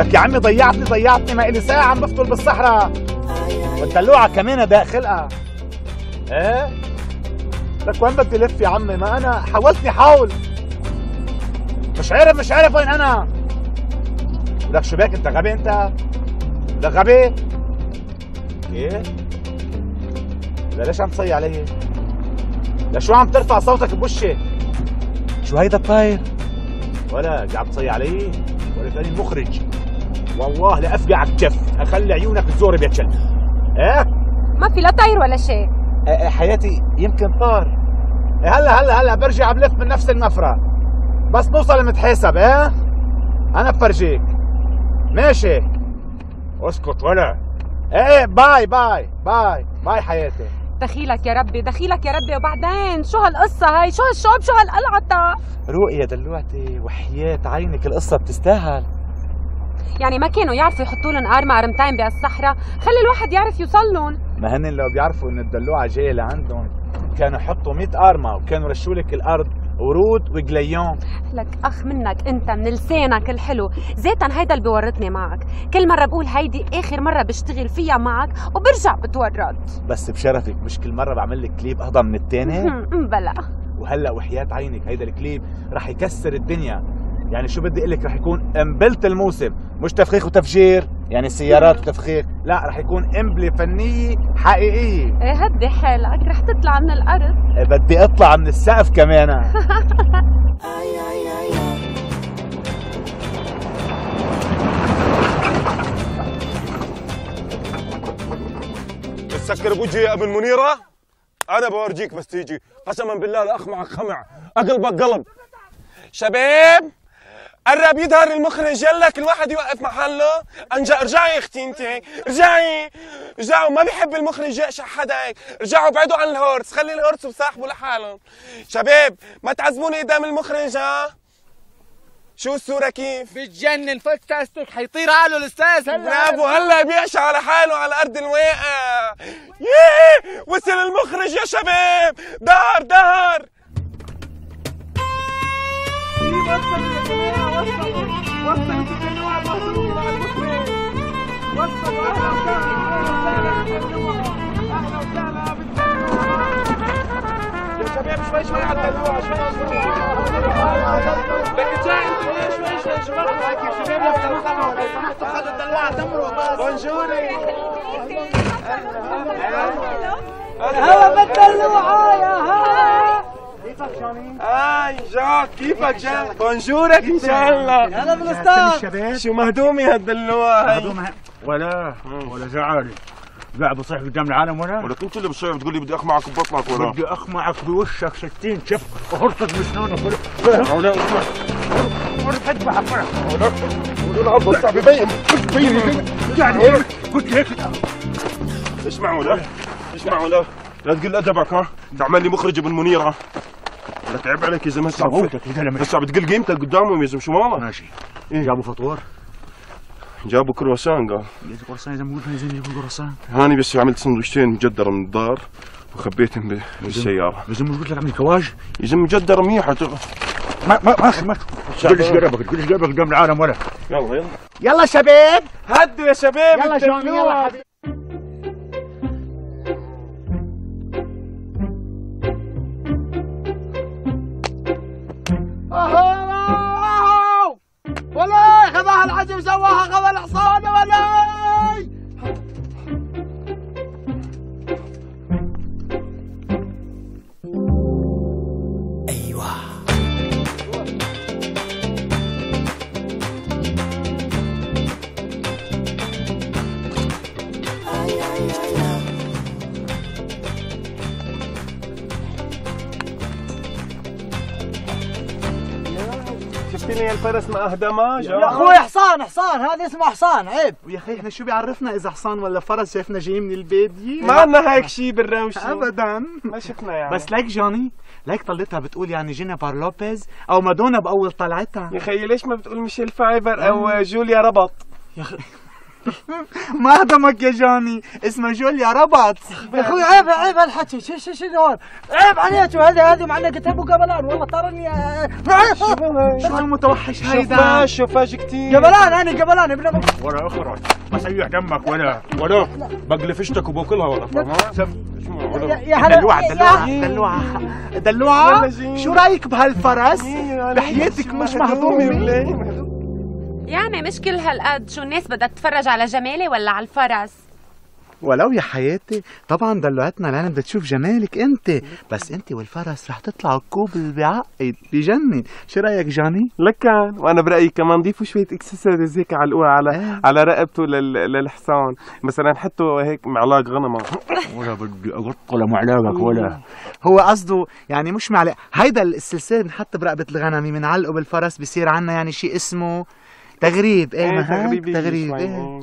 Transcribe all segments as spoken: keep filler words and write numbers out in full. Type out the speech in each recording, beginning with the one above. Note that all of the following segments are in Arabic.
لك يا عمي ضيعتني ضيعتني، ما إلي ساعة عم بفتل بالصحراء والدلوعة كمان ضاق خلقها. ايه؟ لك وين بدي لف يا عمي؟ ما أنا حاولتني حاول مش عارف مش عارف وين أنا. لك شو بك أنت غبي أنت؟ لك غبي؟ إيه؟ لا ليش عم تصيح علي؟ لشو عم ترفع صوتك بوشي؟ شو هيدا الطاير؟ ولا عم تصيح علي؟ ولا ثاني المخرج والله لأفقعك جف، أخلي عيونك تزوري بيت كلب. إيه؟ ما في لا طاير ولا شيء. إيه حياتي يمكن طار. إيه هلا هلا هلا برجع بلف من نفس المفرق بس نوصل المتحاسب. إيه؟ أنا بفرجيك. ماشي. اسكت ولا. إيه باي باي باي باي حياتي. دخيلك يا ربي دخيلك يا ربي. وبعدين شو هالقصة هاي؟ شو هالشوب؟ شو هالقلعة؟ روقي يا دلوعتي وحياة عينك القصة بتستاهل. يعني ما كانوا يعرفوا يحطوا لهم قارمة قرمتين بهالصحراء؟ خلي الواحد يعرف يوصل لهم. ما هن لو بيعرفوا ان الدلوعة جاية لعندهم كانوا يحطوا مية قارمة وكانوا رشوا لك الارض ورود وجليون. لك اخ منك انت من لسانك الحلو. زيتا هيدا اللي بورطني معك، كل مرة بقول هيدي اخر مرة بشتغل فيها معك وبرجع بتورط. بس بشرفك مش كل مرة بعمل لك كليب اهضم من التاني؟ بلا. وهلا وحياة عينك هيدا الكليب رح يكسر الدنيا. يعني شو بدي اقول لك، رح يكون قنبلة الموسم، مش تفخيخ وتفجير يعني سيارات وتفخيخ، لا رح يكون قنبلة فنية حقيقية. ايه هدي حالك رح تطلع من الارض. إيه بدي اطلع من السقف كمان. تسكر بوجهي يا ابن منيرة؟ أنا بورجيك بس تيجي، قسما بالله الأخ معك خمع، أقلبك قلب. شباب قرب يظهر المخرج، يلا كل واحد يوقف محله. انجا ارجعي يا اختي انت، ارجعي ارجعوا، ما بيحب المخرج يقشع حدا هيك، ارجعوا ابعدوا عن الهورس، خلي الهورس وصاحبه لحالهم. شباب ما تعذبوني قدام المخرج. ها شو الصورة كيف؟ بتجنن، فك تاستك حيطير عقله الاستاذ. هلا برافو، هلا بيقشع على حاله على ارض الواقع. ييه وصل المخرج يا شباب، دار دار. وصلوا يا جماعة، وصلوا وصلوا الدلوعة المهضومة مع المخرج. وصلوا. أهلا وسهلا بالدلوعة، أهلا وسهلا بالدلوعة يا شباب. شوي شوي على الدلوعة، شوي شوي. لك جاي أنت شوي شوي شباب هيك يا شباب. لو سمحتوا لو سمحتوا خلوا الدلوعة تمرق بس. بونجوري. هلا بالدلوعة يا هلا. كيفك جوني؟ هاي جاك، كيفك جاك؟ بونجورك ان شاء الله. هلا بالاستاذ. شو مهدومي هالدلوعة هاي؟ مهدومة ولا ولا زعلي قاعد بصيح قدام العالم ولا؟ ولا كنت اللي بتصيح بتقول لي بدي اخمعك ببطنك ولا؟ بدي اخمعك بوشك ستين شف وحرصك بسنانك ولا؟ ولا اسمع ولا تذبحك ولا؟ ولا ولا عض صعب يبين بين يعني قلت هيك. اسمع ولا اسمع ولا لا تقل ادبك. ها تعمل لي مخرج ابن منيرة. لا تعب عليك يا زلمه. هسه هسه بتقل قيمتك قدامهم يا زلمه. شو والله ماشي. إيه؟ جابوا فطور؟ جابوا كرواسان. قال جابوا كرواسان. اذا مو زين جابوا كرواسان. هاني بس عملت سندويشتين مجدره من الدار وخبيتهم بالسياره. بس مو قلت لك عملت كواج؟ يا زلمه مجدره منيحه. ما ما ما ما تقولش قربك تقولش قربك قدام العالم ولا؟ يلا يلا يلا شباب هدوا يا شباب. يلا جوني يلا حبيبي. اهو ولا خذاها العجم سواها خذا الحصان ولا. ايوه شفتني الفرس ما اهدمه. يا اخوي حصان حصان، هذا اسمه حصان عيب. ويا اخي احنا شو بيعرفنا اذا حصان ولا فرس؟ شايفنا جايين من الباديه. ما عندنا هيك شيء بالروشه ابدا. ما شفنا يعني. بس ليك جوني ليك طلتها بتقول يعني جينيفر لوبيز او مادونا باول طلعتها. يا خيي ليش ما بتقول ميشيل فايفر او جوليا ربط؟ يا اخي ما هضمك يا جوني، اسمه جوليا ربط. يا اخوي عيب عيب هالحكي، شو شو شو هون؟ عيب عليك، وهذه هذه معلقة ابو قبلان، والله تراني شو هالمتوحش هيدا؟ شوفاش كتير قبلان، انا قبلان ابن ابو. ولا اخرج بسيح دمك ولا ولا بقلي فشتك وباكلها ولا يا هلا دلوعة دلوعة دلوعة دلوعة، شو رايك بهالفرس؟ بحياتك مش مهضومة. يعني مش كل هالقد، شو الناس بدها تتفرج على جمالي ولا على الفرس؟ ولو يا حياتي، طبعا دلوعتنا العالم بدها تشوف جمالك انت، بس انت والفرس رح تطلعوا كوب بعقد بجنن. شو رايك جاني؟ لكن وانا برايي كمان ضيفوا شويه اكسسوارز هيك على القوة على ايه. على رقبته لل... للحصان، مثلا حطوا هيك معلاق غنمه. ولا بدي اقط ولا معلاقك ولا. هو قصده يعني مش معلق، هيدا السلسله بنحط برقبه الغنمي بنعلقه بالفرس، بصير عنا يعني شيء اسمه تغريب. ايه ما هيك تغريب. ايه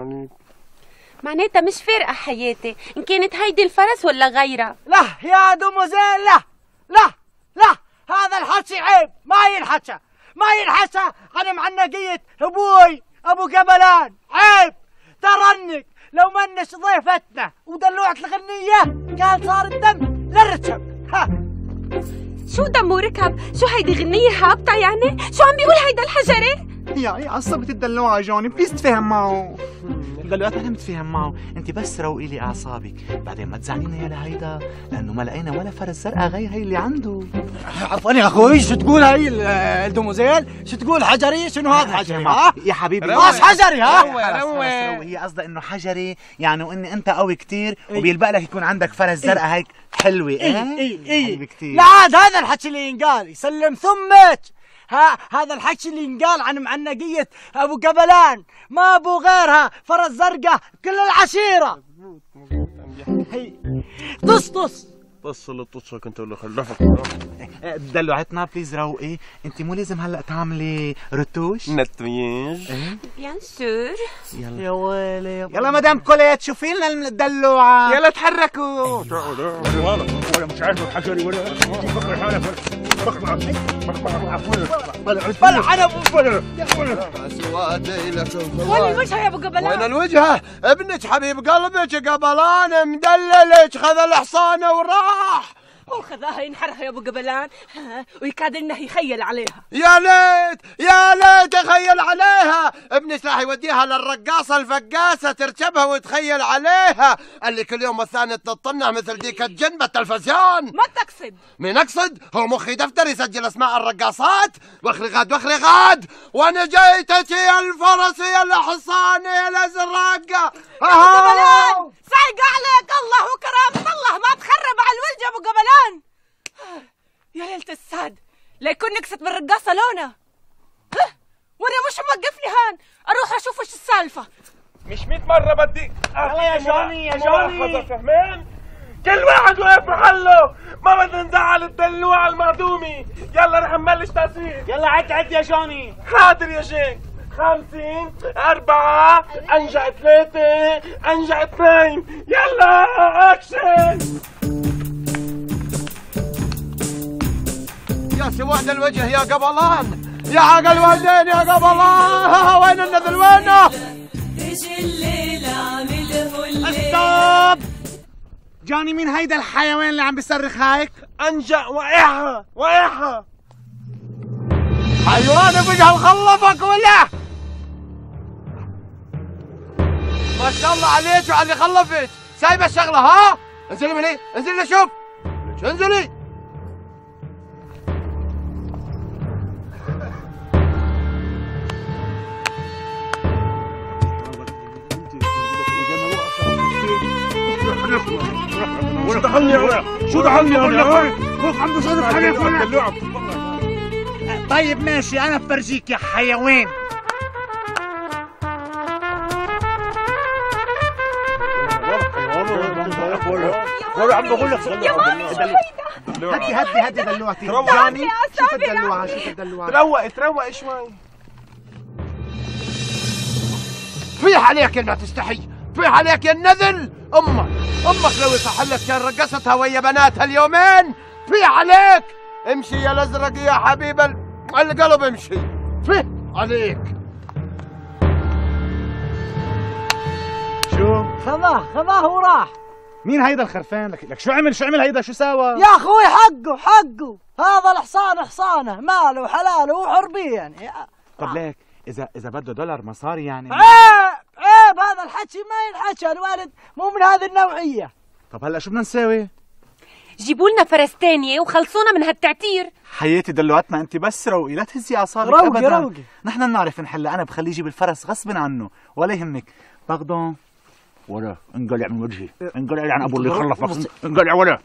معناتها مش فارقة حياتي إن كانت هيدي الفرس ولا غيرها. لا يا دموزيل، لا لا لا، هذا الحكي عيب، ما ينحكى ما ينحكى عن معنقية ابوي ابو قبلان، عيب. ترنك لو منش ضيفتنا ودلوعة الغنية كان صار الدم للركب. ها شو دمو ركب؟ شو هيدي غنية هابطة يعني؟ شو عم بيقول هيدا الحجري؟ يا ايه عصبت الدلوعة جوني، بليز تفهم معه. دلوقتي انا متفاهم معه، انت بس روقي لي اعصابك، بعدين ما تزعلينا يا لهيدا، لانه ما لقينا ولا فرس زرقاء غير هي اللي عنده. عفوا يا اخوي، شو تقول هي الدموزيل؟ شو تقول حجري؟ شنو هذا حجري؟ ها يا حبيبي راس حجري. ها خلص خلص، هي قصدها انه حجري يعني وان انت قوي كتير وبيلبق لك يكون عندك فرس زرقاء هيك حلوه. ايه اي اي حلوة كتير. لا عاد هذا الحكي اللي ينقال يسلم ثمك. ها هذا الحكي اللي ينقال عن معنقية ابو قبلان، ما ابو غيرها، فرس زرقاء كل العشيرة. هي طص طص طص اللي طصك انت ولا خلفك. دلوعتنا بليز روقي، انت مو لازم هلا تعملي رتوش. نتميج بيان سور. يلا يا ويلي يلا مدام كوليت شوفي لنا الدلوعة. يلا تحركوا. ولا ولا مش عارف الحجري ولا فكر حالك بقطع بقطع بلع انا وين الوجه يا ابو قبلان؟ وين الوجهه؟ ابنك حبيب قلبك قبلان مدللك خذ الحصانه وراح. وخذاها ينحرها يا ابو قبلان ويكاد انه يخيل عليها. يا ليت يا ليت اخيل عليها، ابنك راح يوديها للرقاصه الفقاسه تركبها وتخيل عليها، اللي كل يوم والثاني تطنع مثل ديك الجن بالتلفزيون. ما تقصد؟ مين اقصد؟ هو مخي دفتر يسجل اسماء الرقاصات. واخري غاد واخري غاد، وانا جيتك يا الفرس يا الحصان يا الازرق. ابو قبلان سايق عليك الله وكرامة الله، ما تخرب على الولد يا ابو قبلان. يا ليلة الساد، ليكون نكست بالرقاصة لونا. وانا مش موقفني هان، اروح اشوف ايش السالفة. مش مية مرة بدي. يلا يا جوني يا جوني. فهمان؟ كل واحد واقف محله، ما بدنا نزعل الدلوع المهضومي. يلا رح نبلش تأثير. يلا عد عد يا جوني. حاضر يا شيخ. خمسين، أربعة، أنجع ثلاثة، أنجع اثنين، يلا أكشن! يا سواد الوجه يا قبلان، يا عقل والدين يا قبلان، وين النذل وينه؟ ستوب جوني، مين هيدا الحيوان اللي عم بيصرخ هيك؟ أنجع وقعها وقعها. حيوان بقى مخلفك ولا؟ ما شاء الله عليك وعلى اللي خلفت، سايبه الشغله. ها انزلي مني، انزلي شوف، انزلي. شو دخلني انا؟ شو دخلني انا؟ خوف عم بصرف عليك ولا؟ طيب ماشي، انا بفرجيك يا حيوان. ولا عم بقول لك يا مامي شو هيدا؟ هدي هدي هدي دلوعتي. روق. جاني شوف الدلوعة شوف الدلوعة. تروق تروق شوي. فيح عليك يا ما تستحي، فيح عليك يا النذل. امك امك لو يصح لك كان رقصتها ويا بناتها اليومين. فيح عليك، امشي يا الازرق يا حبيب القلب، امشي. فيح عليك. خذاه خذاه وراح. مين هيدا الخرفان؟ لك لك شو عمل شو عمل هيدا شو ساوى؟ يا اخوي حقه حقه، هذا الحصان حصانه، ماله حلاله وحربيه يعني. طب ليك اذا اذا بده دولار مصاري يعني عيب عيب، هذا الحكي ما ينحكى، الوالد مو من هذه النوعيه. طب هلا شو بدنا نساوي؟ جيبوا لنا فرس تانية وخلصونا من هالتعتير. حياتي دلوعتنا انت بس روقي، لا تهزي اعصابك روقي ابدا. روقي. نحن بنعرف نحلها، انا بخليه يجيب الفرس غصبا عنه ولا يهمك. باردون ولا انقلع من وجهي، انقلع عن ابو اللي خلفك، انقلع ولا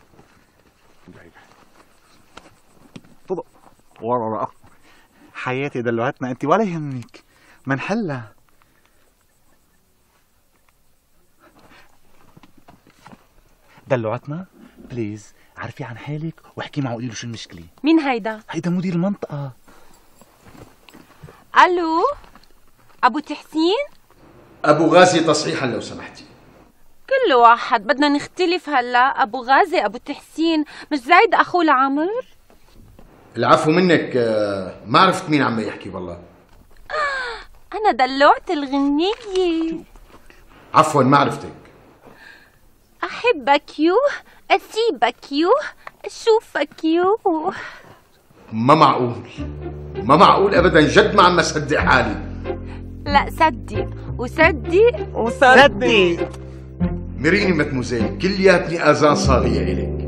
تفضل ورا. حياتي دلوعتنا انت ولا يهمك، منحلها. دلوعتنا بليز عرفي عن حالك واحكي معه، قولي له شو المشكله. مين هيدا؟ هيدا مدير المنطقه. الو ابو تحسين؟ ابو غازي تصحيحا لو سمحتي. كل واحد بدنا نختلف هلا. ابو غازي ابو تحسين، مش زايد اخوه لعمر؟ العفو منك، ما عرفت مين عم يحكي والله. انا دلوعت الغنية. عفوا ما عرفتك. احبك يو، اسيبك يو، اشوفك يو. ما معقول ما معقول ابدا، جد ما عم اصدق حالي. لا صدق وصدق صدق. مريني متموزيل، كلياتني اذان صاغيه الك.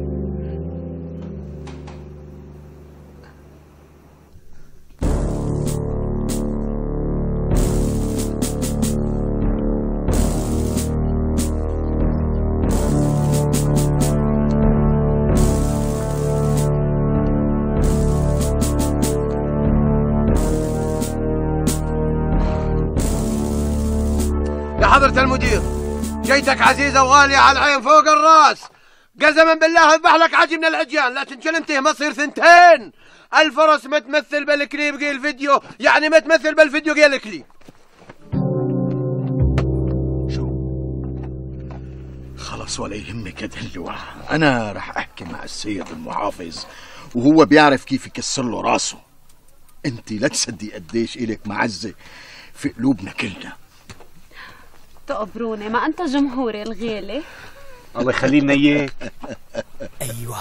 يا حضرة المدير، جيتك عزيزة وغالية على العين فوق الراس. قسما بالله اذبح لك عجي من العجيان، لا تنشل انتهي ما تصير ثنتين. الفرس ما تمثل بالكليب قيل فيديو، يعني ما تمثل بالفيديو قيل كليب. شو؟ خلص ولا يهمك يا دلوع، انا رح احكي مع السيد المحافظ وهو بيعرف كيف يكسر له راسه. انت لا تصدقي قديش الك معزة في قلوبنا كلنا. تقبروني، ما انت جمهوري الغالي. الله يخلي لنا اياك. ايوه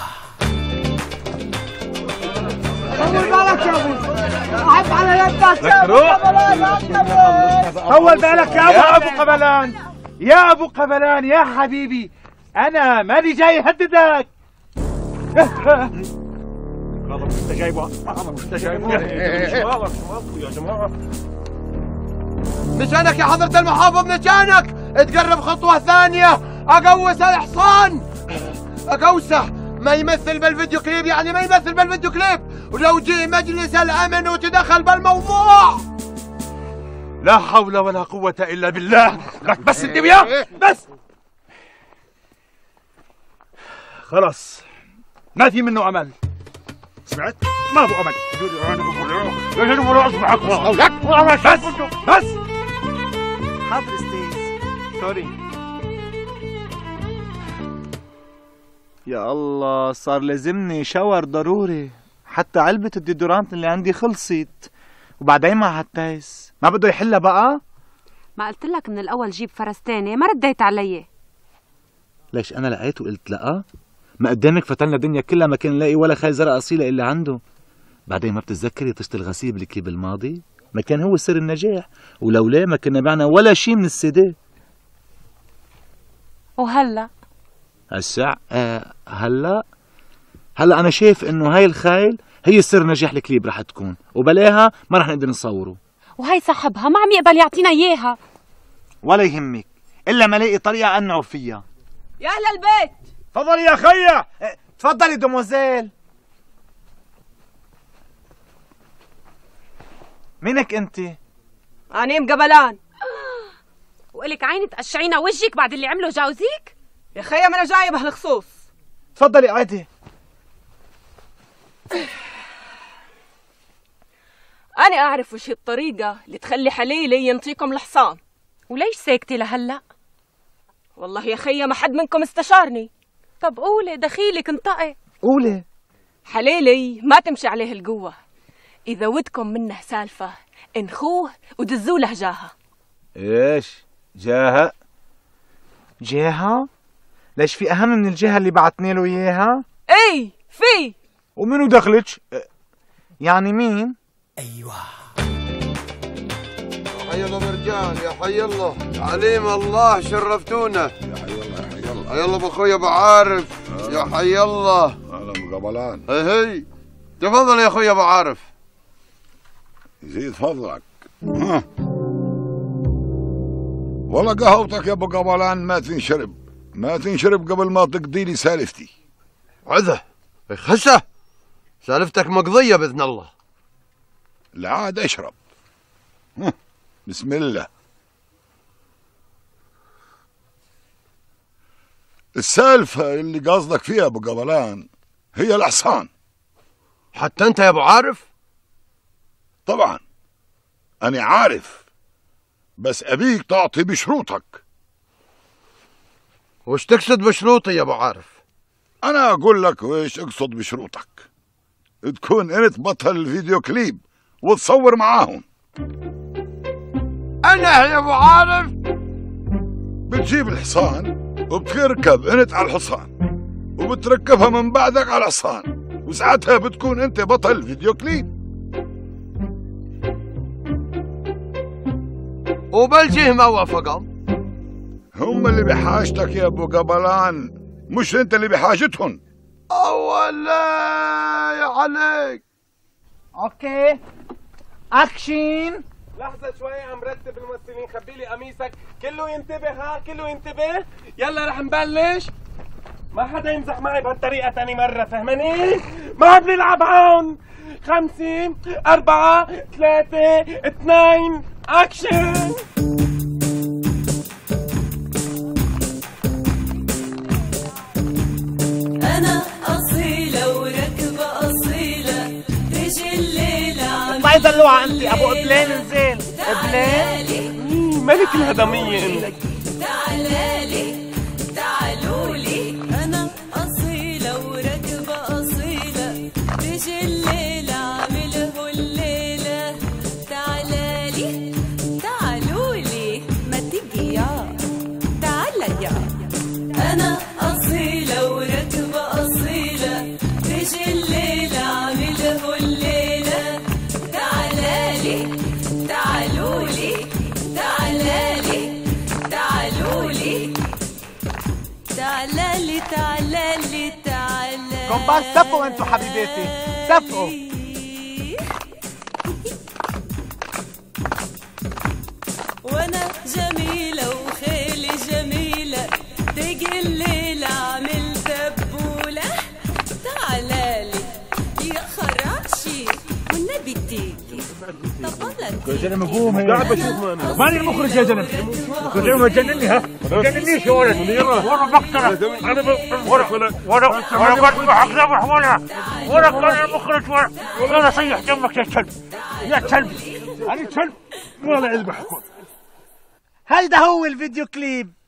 طول بالك يا ابو، احب على يدك يا ابو قبلان. طول بالك يا ابو يا ابو قبلان، يا ابو قبلان يا حبيبي، انا ماني جاي اهددك. هذا مش جايبه، هذا مش جايبه يا جماعه. مشانك يا حضرة المحافظ، مشانك تقرب خطوة ثانية اقوس الحصان، اقوسه ما يمثل بالفيديو كليب، يعني ما يمثل بالفيديو كليب. ولو جي مجلس الامن وتدخل بالموضوع. لا حول ولا قوة الا بالله. لك بس انت وياه بس. خلاص ما في منه امل، سمعت؟ ما ابو امل. يجب ولا اصبح اقوى. بس بس. حاضر استاذ، سوري. يا الله صار لازمني شاور ضروري، حتى علبة الديدورانت اللي عندي خلصت، وبعدين مع هالتايس ما بده يحلها بقى. ما قلت لك من الاول جيب فرس تاني؟ ما رديت علي. ليش انا لقيت وقلت لا؟ ما قدامك فتلنا الدنيا كلها ما كان نلاقي ولا خاي زرقاء اصيله الا عنده. بعدين ما بتتذكري طشت الغسيل بالكليب الماضي؟ ما كان هو سر النجاح، ولولا ما كنا بعنا ولا شيء من السيدي. وهلا هسا آه هلا هلا انا شايف انه هاي الخايل هي سر نجاح الكليب رح تكون، وبلاها ما رح نقدر نصوره. وهي صاحبها ما عم يقبل يعطينا اياها. ولا يهمك الا ما الاقي طريقه انعر فيها. يا اهل البيت تفضلي يا خيا. تفضلي دوموزيل. مينك انت؟ أنا ام قبلان. وإلك عيني تقشعينا وجهك بعد اللي عمله جوزك؟ يا خيا ما انا جايه بهالخصوص. تفضلي قعدي. انا اعرف وش الطريقه اللي تخلي حليلي ينطيكم الحصان. وليش ساكتة لهلا؟ والله يا خيا ما حد منكم استشارني. طب قولي دخيلك انطقي. قولي. حليلي ما تمشي عليه القوه، اذا ودكم منه سالفه انخوه ودزوا له جاهه. ايش؟ جاهة؟ جهة؟ ليش في أهم من الجهة اللي بعتني له إياها؟ اي في. ومنو دخلك؟ يعني مين؟ ايوه. يا حي الله مرجان، يا حي الله، عليم الله شرفتونا. يا حي الله، يا حي الله. حي الله بأخويا أبو عارف. يا حي الله. اهلا مقابلان. هي هي. تفضل يا أخويا أبو عارف. يزيد فضلك. ها. والله قهوتك يا ابو قبلان ما تنشرب، ما تنشرب قبل ما تقضي لي سالفتي. عذه خسه، سالفتك مقضيه باذن الله. لا عاد اشرب. ها. بسم الله. السالفه اللي قصدك فيها ابو قبلان هي الحصان. حتى انت يا ابو عارف؟ طبعا انا عارف، بس ابيك تعطي بشروطك. وش تقصد بشروطي يا ابو عارف؟ انا اقول لك ويش اقصد بشروطك. تكون انت بطل الفيديو كليب وتصور معاهم. انا يا ابو عارف؟ بتجيب الحصان وبتركب انت على الحصان وبتركبها من بعدك على الحصان، وساعتها بتكون انت بطل الفيديو كليب. وبلجيه ما وافقوا. هم اللي بحاجتك يا ابو قبلان، مش انت اللي بحاجتهم. اولا يا عليك. اوكي اكشن. لحظة شوي عم رتب الممثلين، خبي لي قميصك، كله ينتبه ها، كله ينتبه، يلا رح نبلش. ما حدا يمزح معي بهالطريقة تاني مرة، فهماني؟ ما بنلعب هون. خمسة، أربعة، ثلاثة، اثنين، أكشن. أنا أصيلة وركبة أصيلة، تجي الليلة عم طيب دلوعة انت ابو قبلين انزين. قبلين؟ ملك الهضمية انت. تعالالي تعالولي، أنا أصيلة وركبة أصيلة، تجي الليلة عامله الليلة. تعالالي تعالولي، ما تجي يا تعال يا. أنا أصيلة وركبة أصيلة، تجي الليلة عامله الليلة. تعالالي تعالولي تعالالي تعالولي تعالالي تعالالي تعالالي. كومبارس سفوا انتو حبيباتي سفوا. وانا جميلة وخيلي جميلة، تجي الليلة عمل دبولة. تعالالي يا خراشي والنبي تيجي. يا زلمه قوم، قاعد بشوف ماني المخرج يا زلمه. يا زلمه جنني ها، جننيش يا ولد. ورا مقطره انا ورا ورا ورا ورا ذبح ورا ورا ورا المخرج ورا. انا صيح جنبك يا كلب يا كلب، انا كلب ولا اذبحك. هيدا هو الفيديو كليب.